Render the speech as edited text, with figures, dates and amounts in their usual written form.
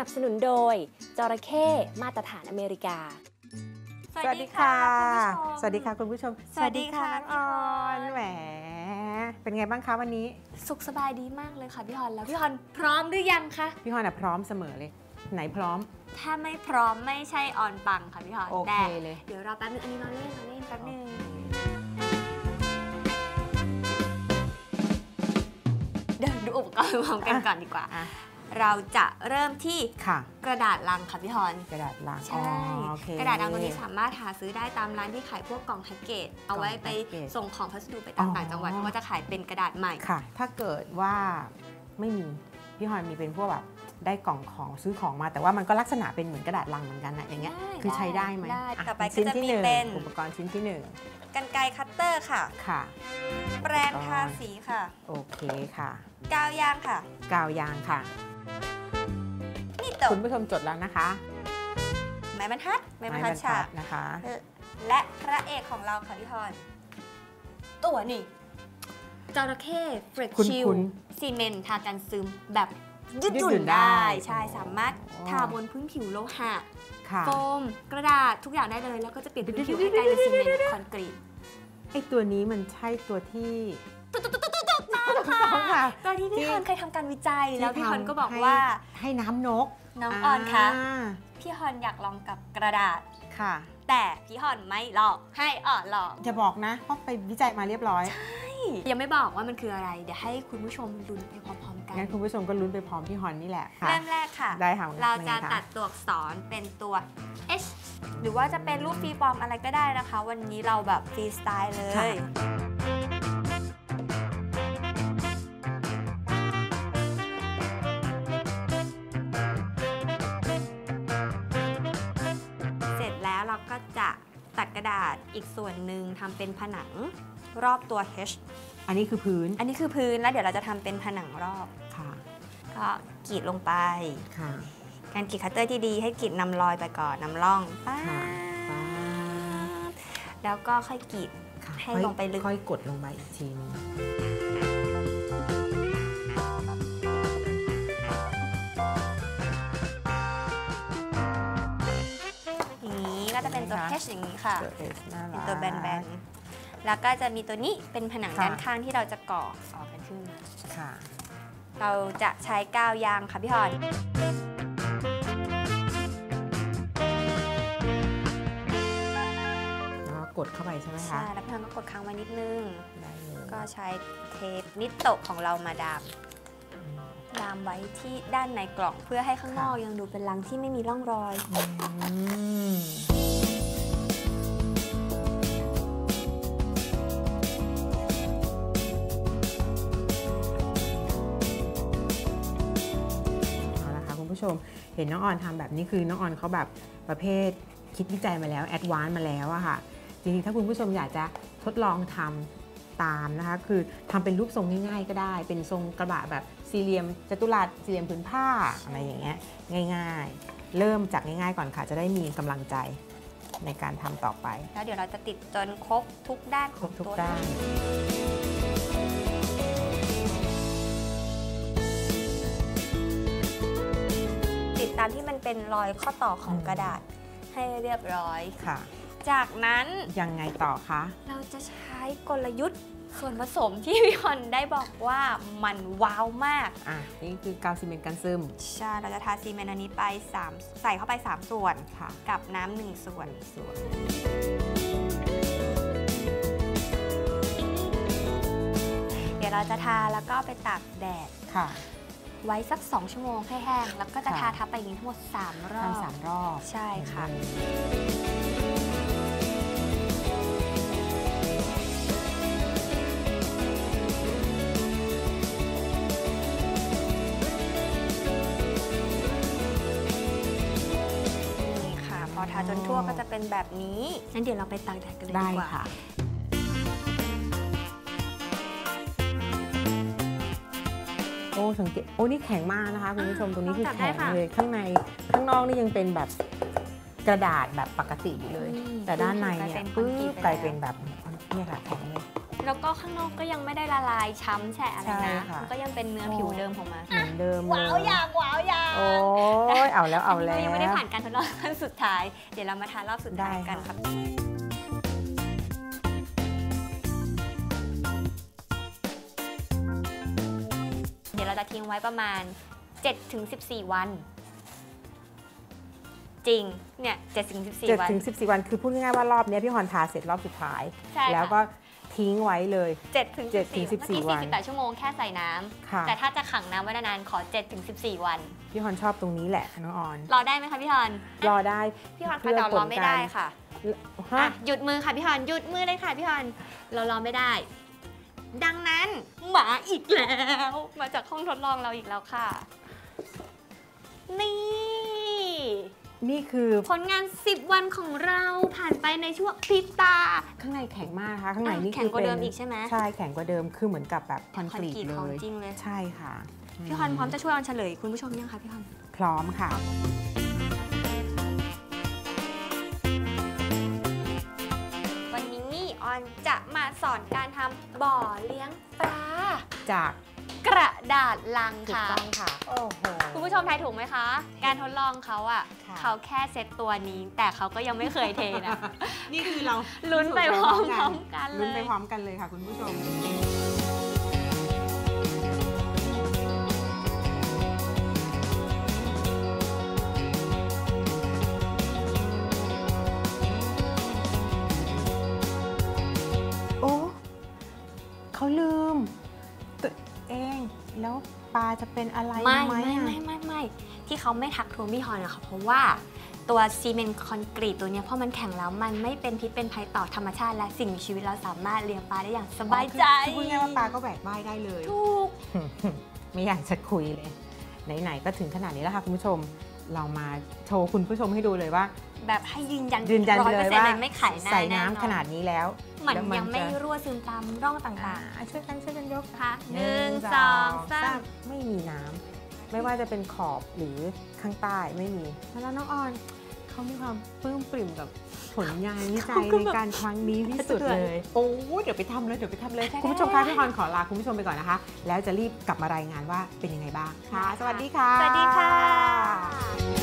นับสนุนโดยจระเข้มาตรฐานอเมริกาสวัสดีค่ะสวัสดีค่ะคุณผู้ชมสวัสดีค่ะน้องออนแหมเป็นไงบ้างคะวันนี้สุขสบายดีมากเลยค่ะพี่ฮอนแล้วพี่ฮอนพร้อมหรือยังคะพี่ฮอนพร้อมเสมอเลยไหนพร้อมถ้าไม่พร้อมไม่ใช่ออนปังค่ะพี่ฮอนโอเคเลยเดี๋ยวรอแป๊บนึงอันนี้เราเล่นแป๊บนึงเดี๋ยวดูอุปกรณ์พร้อมกันก่อนดีกว่าเราจะเริ่มที่กระดาษลังค่ะพี่ฮอนกระดาษลังใช่กระดาษลังตัวนี้สามารถหาซื้อได้ตามร้านที่ขายพวกกล่องแพ็กเกจเอาไว้ไปส่งของพัสดุไปตามต่างจังหวัดเพราะว่าจะขายเป็นกระดาษใหม่ค่ะถ้าเกิดว่าไม่มีพี่ฮอนมีเป็นพวกแบบได้กล่องของซื้อของมาแต่ว่ามันก็ลักษณะเป็นเหมือนกระดาษลังเหมือนกันนะอย่างเงี้ยคือใช้ได้ไหมได้ต่อไปก็จะมีเป็นอุปกรณ์ชิ้นที่ 1กรรไกรคัตเตอร์ค่ะแปรงทาสีค่ะโอเคค่ะกาวยางค่ะกาวยางค่ะคุณผู้ชมจดแล้วนะคะไม้บรรทัดฉากนะคะและพระเอกของเราค่ะพี่ฮอนตัวนี่จระเข้เฟรชชิลซีเมนต์ทากันซึมแบบยืดหยุ่นได้ใช่สามารถทาบนพื้นผิวโลหะโฟมกระดาษทุกอย่างได้เลยแล้วก็จะเปลี่ยนพื้นผิวให้กลายเป็นซีเมนต์คอนกรีตไอตัวนี้มันใช่ตัวที่ตัวที่พี่ฮอนเคยทำการวิจัยแล้วพี่ฮอนก็บอกว่าให้น้ำนกน้องออนคะพี่ฮอนอยากลองกับกระดาษค่ะแต่พี่ฮอนไม่ลองให้อ่อนลองจะบอกนะเพราะไปวิจัยมาเรียบร้อยใช่ยังไม่บอกว่ามันคืออะไรเดี๋ยวให้คุณผู้ชมลุ้นไปพร้อมๆกันงั้นคุณผู้ชมก็ลุ้นไปพร้อมพี่ฮอนนี่แหละเริ่มแรกค่ะได้ค่ะเราจะตัดตัวอักษรเป็นตัว H หรือว่าจะเป็นรูปฟรีฟอร์มอะไรก็ได้นะคะวันนี้เราแบบฟรีสไตล์เลยเราก็จะตัดกระดาษอีกส่วนหนึ่งทำเป็นผนังรอบตัว H อันนี้คือพื้นแล้วเดี๋ยวเราจะทำเป็นผนังรอบค่ะก็กรีดลงไปค่ะการกรีดคัตเตอร์ที่ดีให้กรีดนำรอยไปก่อนนำร่องป้าแล้วก็ค่อยกรีดให้ลงไปลึกค่อยกดลงไปอีกทีนึงก็จะเป็นตัว H อย่างนี้ค่ะเป็นตัวแบนๆแล้วก็จะมีตัวนี้เป็นผนังด้านข้างที่เราจะก่อกันขึ้นมาค่ะเราจะใช้กาวยางค่ะพี่ฮอนแล้วกดเข้าไปใช่ไหมคะใช่แล้วพี่ฮอนก็กดค้างไว้นิดนึงก็ใช้เทปนิโตะของเรามาดามไว้ที่ด้านในกล่องเพื่อให้ข้างนอกยังดูเป็นลังที่ไม่มีร่องรอยผู้ชมเห็นน้องออนทำแบบนี้คือน้องออนเขาแบบประเภทคิดวิจัยมาแล้วแอดวานซ์มาแล้วอะค่ะจริงๆถ้าคุณผู้ชมอยากจะทดลองทำตามนะคะคือทำเป็นรูปทรงง่ายๆก็ได้เป็นทรงกระบะแบบสี่เหลี่ยมจัตุรัสสี่เหลี่ยมผืนผ้าอะไรอย่างเงี้ยง่ายๆเริ่มจากง่ายๆก่อนค่ะจะได้มีกำลังใจในการทำต่อไปแล้วเดี๋ยวเราจะติดจนครบทุกด้านของตัวตามที่มันเป็นรอยข้อต่อของกระดาษให้เรียบร้อยค่ะจากนั้นยังไงต่อคะเราจะใช้กลยุทธ์ส่วนผสมที่พี่ฮอนได้บอกว่ามันว้าวมากนี่คือกาวซีเมนต์กันซึมใช่เราจะทาซีเมนต์อันนี้ไปใส่เข้าไป3ส่วนกับน้ำ1ส่วนเดี๋ยวเราจะทาแล้วก็ไปตากแดดค่ะไว้สัก2 ชั่วโมงให้แห้งแล้วก็จะทาทับไปอย่างนี้ทั้งหมด3 รอบ 3 รอบใช่ค่ะนี่ค่ะพอทาจนทั่วก็จะเป็นแบบนี้งั้นเดี๋ยวเราไปตากแดดกันเลยดีกว่าโอ้สังเกตโอ้นี่แข็งมากนะคะคุณผู้ชมตรงนี้คือแข็งเลยข้างในข้างนอกนี่ยังเป็นแบบกระดาษแบบปกติอยู่เลยแต่ด้านในเนี่ยปึ๊บกลายเป็นแบบนี่ค่ะแข็งเลยแล้วก็ข้างนอกก็ยังไม่ได้ละลายช้ำแฉะอะไรใช่นะค่ะมันก็ยังเป็นเนื้อผิวเดิมของมันเหมือนเดิมว้าวเลยอย่างว้าวอย่างโอ้ยเอาแล้วเอาแล้วเรายังไม่ได้ผ่านการทดลองขั้นสุดท้าย เดี๋ยวเรามาทานรอบสุดท้ายได้กันค่ะค่ะเดี๋ยวเราจะทิ้งไว้ประมาณ 7-14 วัน จริง เนี่ย 7-14 วัน 7-14 วันคือพูดง่ายๆว่ารอบนี้พี่ฮอนทาเสร็จรอบสุดท้ายใช่ค่ะแล้วก็ทิ้งไว้เลย 7-14 วัน 48 ชั่วโมงแค่ใส่น้ค่ะำ แต่ถ้าจะขังน้ำไว้นานๆขอ 7-14 วันพี่ฮอนชอบตรงนี้แหละน้องออนรอได้ไหมคะพี่ฮอนรอได้พี่ฮอนคะแต่รอไม่ได้ค่ะฮะอ่ะหยุดมือค่ะพี่ฮอนหยุดมือเลยค่ะพี่ฮอนเรารอไม่ได้ ดังนั้นหมาอีกแล้ว มาจากห้องทดลองเราอีกแล้วค่ะ นี่นี่คือผลงาน 10 วันของเราผ่านไปในช่วงพริบตาข้างในแข็งมากนะคะข้างในนี่แข็งกว่าเดิมอีกใช่ไหมใช่แข็งกว่าเดิมคือเหมือนกับแบบคอนกรีตเลของยจริงเลยใช่ค่ะพี่ฮอนพร้อมจะช่วยออนเฉลยคุณผู้ชมยังคะพี่ฮอนพร้อมค่ะวันนี้นี่ออนจะมาสอนการทำบ่อเลี้ยงปลาจากกระดาษลังถูกค่ะต้องค่ะโอ้โหคุณผู้ชมทายถูกไหมคะ การทดลองเขาอะค่ะเขาแค่เซตตัวนี้ แต่เขาก็ยังไม่เคยเทนะนี่คือเราลุ้นไปพร้อมๆกันเลยลุ้นไปพร้อมกันเลยค่ะคุณผู้ชม โอ้เขาลืมตัวเองแล้วปลาจะเป็นอะไรไม่ไหมไม่อะไม่ไม่ไม่ที่เขาไม่ทักทวงพี่ฮอนอะค่ะเพราะว่าตัวซีเมนต์คอนกรีตตัวเนี้ยเพราะมันแข็งแล้วมันไม่เป็นพิษเป็นภัยต่อธรรมชาติและสิ่งมีชีวิตเราสามารถเลี้ยงปลาได้อย่างสบายใจคือพูดง่ายๆว่าปลาก็แบกว่ายได้เลยถูกไม่อยากจะคุยเลย ไหนๆก็ถึงขนาดนี้แล้วค่ะคุณผู้ชม เรามาโชว์คุณผู้ชมให้ดูเลยว่าแบบให้ยืนยันยืนยันเลยว่า 100%ไม่ไขหน้าใส่แน่น้ำนอนขนาดนี้แล้วมันแล้วยังไม่จะรั่วซึมตามร่องต่างช่วยกันยกๆค่ะ1 2 3 ไม่มีน้ำไม่ว่าจะเป็นขอบหรือข้างใต้ไม่มีแล้วน้องออนเขามีความปลื้มปริ่มกับผลงานวิจัยในการครั้งนี้ที่สุดเลย โอ้เดี๋ยวไปทำเลยคุณผู้ชมคะพี่ฮอนขอลาคุณผู้ชมไปก่อนนะคะ แล้วจะรีบกลับมารายงานว่าเป็นยังไงบ้างค่ะ สวัสดีค่ะสวัสดีค่ะ